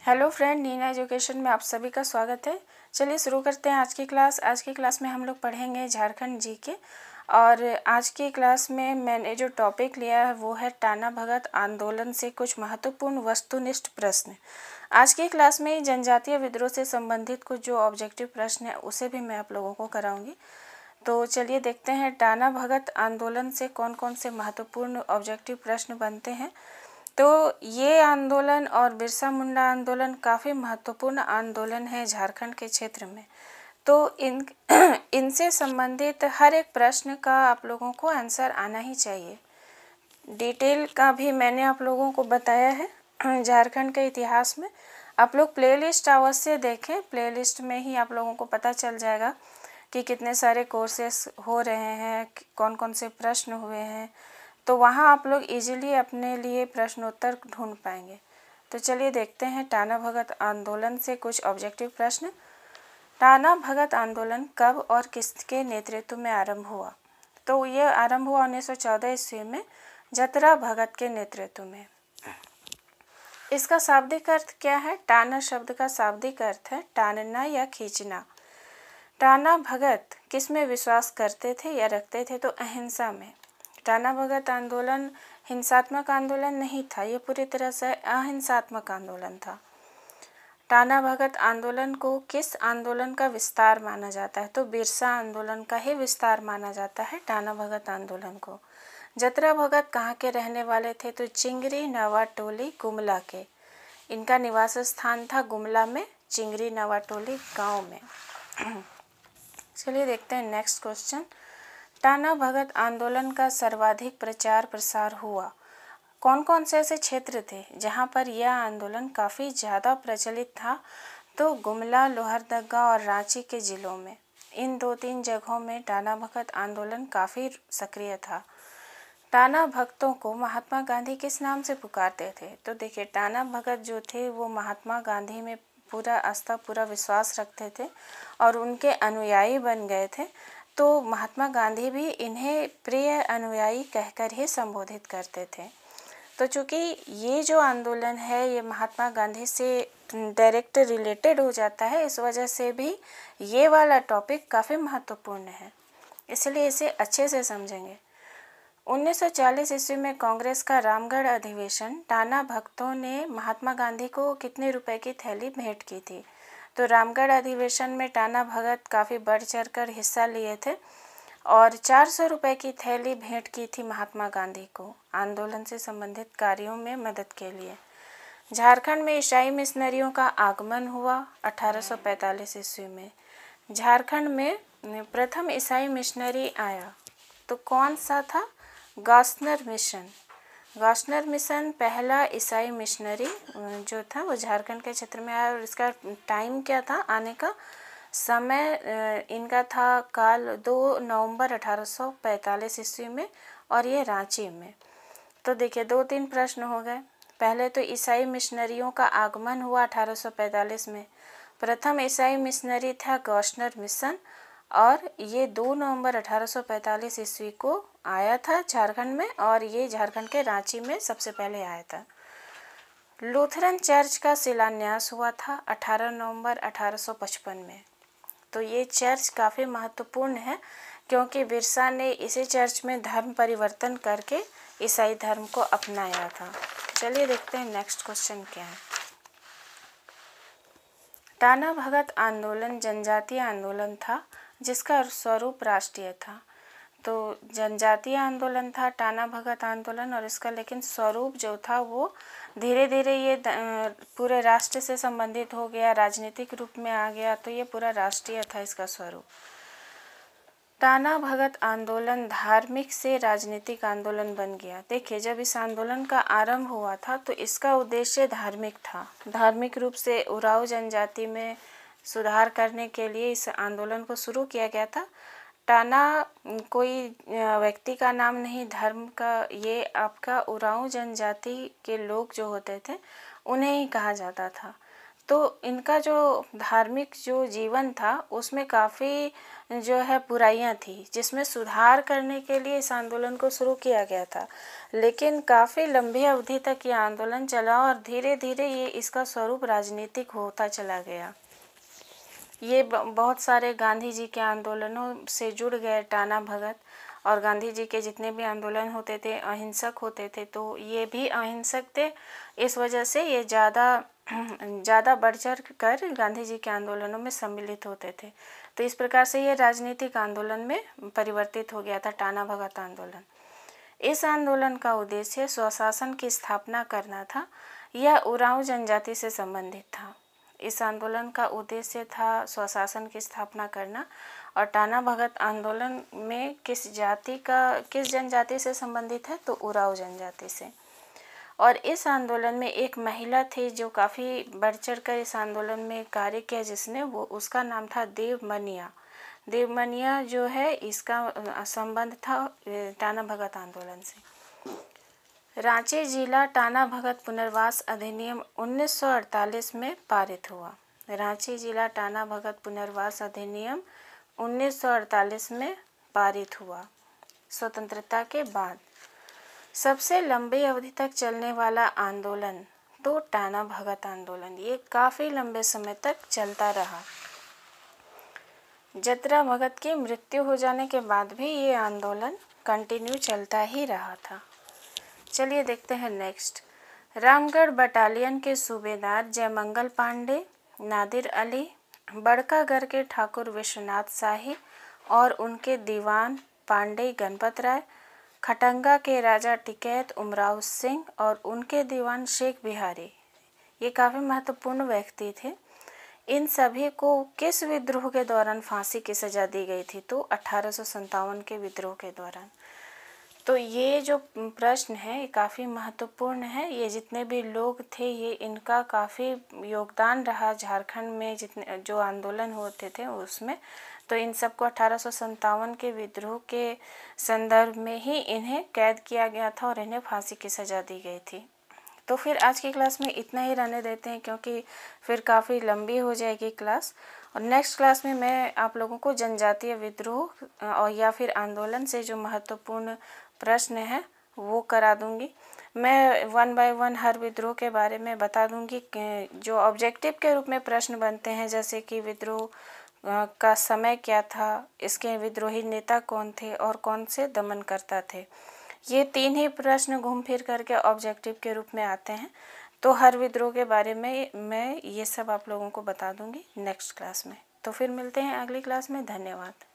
Hello friend, Neena education में आप सभी का स्वागत है। चलिए शुरू करते हैं आज की क्लास। आज की क्लास में हम लोग पढ़ेंगे झारखंड जी के। और आज की क्लास में मैंने जो टॉपिक लिया है वो है टाना भगत आंदोलन से कुछ महत्वपूर्ण वस्तुनिष्ठ प्रश्न। आज की क्लास में जनजातीय विद्रोह से संबंधित कुछ जो ऑब्जेक्टिव प्रश्न है उसे भी मैं आप लोगों को कराऊंगी। तो चलिए देखते हैं टाना भगत आंदोलन से कौन कौन से महत्वपूर्ण ऑब्जेक्टिव प्रश्न बनते हैं। तो ये आंदोलन और बिरसा मुंडा आंदोलन काफ़ी महत्वपूर्ण आंदोलन है झारखंड के क्षेत्र में। तो इनसे संबंधित हर एक प्रश्न का आप लोगों को आंसर आना ही चाहिए। डिटेल का भी मैंने आप लोगों को बताया है झारखंड के इतिहास में। आप लोग प्लेलिस्ट अवश्य देखें, प्लेलिस्ट में ही आप लोगों को पता चल जाएगा कि कितने सारे कोर्सेस हो रहे हैं, कौन कौन से प्रश्न हुए हैं। तो वहाँ आप लोग इजीली अपने लिए प्रश्नोत्तर ढूंढ पाएंगे। तो चलिए देखते हैं टाना भगत आंदोलन से कुछ ऑब्जेक्टिव प्रश्न। टाना भगत आंदोलन कब और किसके नेतृत्व में आरंभ हुआ? तो ये आरंभ हुआ 1914 ईस्वी में जतरा भगत के नेतृत्व में। इसका शाब्दिक अर्थ क्या है? टाना शब्द का शाब्दिक अर्थ है टानना या खींचना। टाना भगत किस में विश्वास करते थे या रखते थे? तो अहिंसा में। टाना भगत आंदोलन हिंसात्मक आंदोलन नहीं था, ये पूरी तरह से अहिंसात्मक आंदोलन था। टाना भगत आंदोलन को किस आंदोलन का विस्तार माना जाता है? तो बिरसा आंदोलन का ही विस्तार माना जाता है टाना भगत आंदोलन को। जतरा भगत कहाँ के रहने वाले थे? तो चिंगरी नवाटोली गुमला के। इनका निवास स्थान था गुमला में, चिंगरी नवाटोली गांव में। चलिए देखते हैं नेक्स्ट क्वेश्चन। टाना भगत आंदोलन का सर्वाधिक प्रचार प्रसार हुआ कौन कौन से ऐसे क्षेत्र थे जहां पर यह आंदोलन काफ़ी ज़्यादा प्रचलित था? तो गुमला, लोहरदगा और रांची के ज़िलों में। इन 2-3 जगहों में टाना भगत आंदोलन काफ़ी सक्रिय था। टाना भक्तों को महात्मा गांधी किस नाम से पुकारते थे? तो देखिए, टाना भगत जो थे वो महात्मा गांधी में पूरा आस्था, पूरा विश्वास रखते थे और उनके अनुयायी बन गए थे। तो महात्मा गांधी भी इन्हें प्रिय अनुयायी कहकर ही संबोधित करते थे। तो चूँकि ये जो आंदोलन है ये महात्मा गांधी से डायरेक्ट रिलेटेड हो जाता है, इस वजह से भी ये वाला टॉपिक काफ़ी महत्वपूर्ण है, इसलिए इसे अच्छे से समझेंगे। 1940 ईस्वी में कांग्रेस का रामगढ़ अधिवेशन, टाना भक्तों ने महात्मा गांधी को कितने रुपए की थैली भेंट की थी? तो रामगढ़ अधिवेशन में टाना भगत काफ़ी बढ़ चढ़ कर हिस्सा लिए थे और 400 रुपये की थैली भेंट की थी महात्मा गांधी को आंदोलन से संबंधित कार्यों में मदद के लिए। झारखंड में ईसाई मिशनरियों का आगमन हुआ 1845 ईस्वी में। झारखंड में प्रथम ईसाई मिशनरी आया तो कौन सा था? गास्नर मिशन। गास्नर मिशन पहला ईसाई मिशनरी जो था वो झारखंड के क्षेत्र में आया। और इसका टाइम क्या था आने का? समय इनका था काल 2 नवंबर 1845 ईस्वी में और ये रांची में। तो देखिए 2-3 प्रश्न हो गए। पहले तो ईसाई मिशनरियों का आगमन हुआ 1845 में। प्रथम ईसाई मिशनरी था गास्नर मिशन और ये 2 नवंबर 1845 ईस्वी को आया था झारखंड में और ये झारखंड के रांची में सबसे पहले आया था। लूथरन चर्च का शिलान्यास हुआ था 18 नवंबर 1855 में। तो ये चर्च काफ़ी महत्वपूर्ण है क्योंकि बिरसा ने इसी चर्च में धर्म परिवर्तन करके ईसाई धर्म को अपनाया था। चलिए देखते हैं नेक्स्ट क्वेश्चन क्या है। टाना भगत आंदोलन जनजातीय आंदोलन था जिसका स्वरूप राष्ट्रीय था। तो जनजातीय आंदोलन था टाना भगत आंदोलन और इसका लेकिन स्वरूप जो था वो धीरे धीरे ये पूरे राष्ट्र से संबंधित हो गया, राजनीतिक रूप में आ गया। तो ये पूरा राष्ट्रीय था इसका स्वरूप। टाना भगत आंदोलन धार्मिक से राजनीतिक आंदोलन बन गया। देखिए, जब इस आंदोलन का आरंभ हुआ था तो इसका उद्देश्य धार्मिक था। धार्मिक रूप से उरांव जनजाति में सुधार करने के लिए इस आंदोलन को शुरू किया गया था। टाना कोई व्यक्ति का नाम नहीं, धर्म का, ये आपका उरांव जनजाति के लोग जो होते थे उन्हें ही कहा जाता था। तो इनका जो धार्मिक जो जीवन था उसमें काफ़ी जो है बुराइयां थी, जिसमें सुधार करने के लिए इस आंदोलन को शुरू किया गया था। लेकिन काफ़ी लंबी अवधि तक ये आंदोलन चला और धीरे धीरे ये इसका स्वरूप राजनीतिक होता चला गया। ये बहुत सारे गांधी जी के आंदोलनों से जुड़ गए टाना भगत, और गांधी जी के जितने भी आंदोलन होते थे अहिंसक होते थे, तो ये भी अहिंसक थे। इस वजह से ये ज़्यादा बढ़ चढ़ कर गांधी जी के आंदोलनों में सम्मिलित होते थे। तो इस प्रकार से ये राजनीतिक आंदोलन में परिवर्तित हो गया था टाना भगत आंदोलन। इस आंदोलन का उद्देश्य स्वशासन की स्थापना करना था। यह उरांव जनजाति से संबंधित था। इस आंदोलन का उद्देश्य था स्वशासन की स्थापना करना। और टाना भगत आंदोलन में किस जनजाति से संबंधित है, तो उरांव जनजाति से। और इस आंदोलन में एक महिला थी जो काफ़ी बढ़ चढ़ कर इस आंदोलन में कार्य किया, जिसने उसका नाम था देवमनिया। देवमनिया जो है इसका संबंध था टाना भगत आंदोलन से। रांची जिला टाना भगत पुनर्वास अधिनियम 1948 में पारित हुआ। रांची जिला टाना भगत पुनर्वास अधिनियम 1948 में पारित हुआ, स्वतंत्रता के बाद। सबसे लंबी अवधि तक चलने वाला आंदोलन तो टाना भगत आंदोलन, ये काफ़ी लंबे समय तक चलता रहा। जतरा भगत की मृत्यु हो जाने के बाद भी ये आंदोलन कंटिन्यू चलता ही रहा था। चलिए देखते हैं नेक्स्ट। रामगढ़ बटालियन के सूबेदार जयमंगल पांडे, नादिर अली, बड़कागढ़ के ठाकुर विश्वनाथ शाही और उनके दीवान पांडे गणपत राय, खटंगा के राजा टिकैत उमराव सिंह और उनके दीवान शेख बिहारी, ये काफ़ी महत्वपूर्ण व्यक्ति थे। इन सभी को किस विद्रोह के दौरान फांसी की सज़ा दी गई थी, तो 1857 के विद्रोह के दौरान। तो ये जो प्रश्न है ये काफ़ी महत्वपूर्ण है। ये जितने भी लोग थे ये इनका काफ़ी योगदान रहा झारखंड में, जितने जो आंदोलन होते थे उसमें। तो इन सबको 1857 के विद्रोह के संदर्भ में ही इन्हें कैद किया गया था और इन्हें फांसी की सज़ा दी गई थी। तो फिर आज की क्लास में इतना ही रहने देते हैं, क्योंकि फिर काफ़ी लंबी हो जाएगी क्लास। और नेक्स्ट क्लास में मैं आप लोगों को जनजातीय विद्रोह और या फिर आंदोलन से जो महत्वपूर्ण प्रश्न है वो करा दूंगी। मैं 1 बाय 1 हर विद्रोह के बारे में बता दूंगी जो ऑब्जेक्टिव के रूप में प्रश्न बनते हैं, जैसे कि विद्रोह का समय क्या था, इसके विद्रोही नेता कौन थे और कौन से दमनकर्ता थे। ये 3 ही प्रश्न घूम फिर करके ऑब्जेक्टिव के रूप में आते हैं। तो हर विद्रोह के बारे में मैं ये सब आप लोगों को बता दूंगी नेक्स्ट क्लास में। तो फिर मिलते हैं अगली क्लास में। धन्यवाद।